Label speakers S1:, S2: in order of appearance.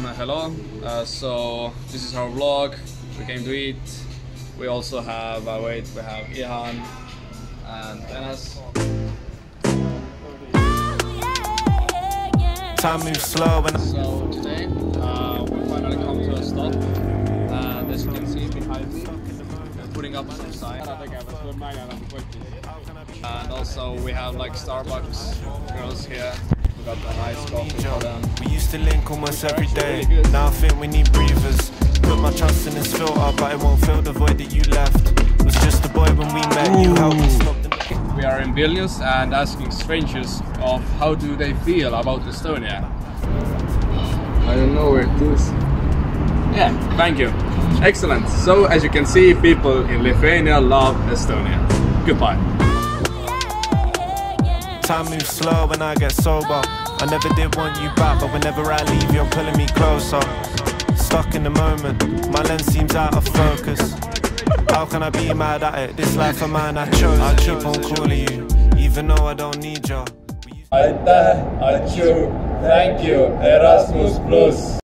S1: Hello, so this is our vlog. We came to eat. We also have, we have Ihan and Benas.
S2: Time moves slow and
S1: so today we finally come to a stop, and as you can see behind me, we're putting up some signs. And also we have like Starbucks girls here. We got a nice coffee for them.
S2: we used to link almost every day. Now I think we need breathers. Put my trust in this filter, but it won't fill the void that you left. Was just a boy when we met. You helped me stop the.
S1: We are in Vilnius and asking strangers of how do they feel about Estonia.
S3: I don't know where it is.
S1: Yeah, thank you. Excellent. So as you can see, people in Lithuania love Estonia. Goodbye.
S2: Time moves slow when I get sober. I never did want you back, but whenever I leave, you're pulling me closer. Stuck in the moment, my lens seems out of focus. How can I be mad at it? This life of mine I chose. I keep on calling you, even though I don't need you.
S1: Aitäh, thank you, Erasmus plus.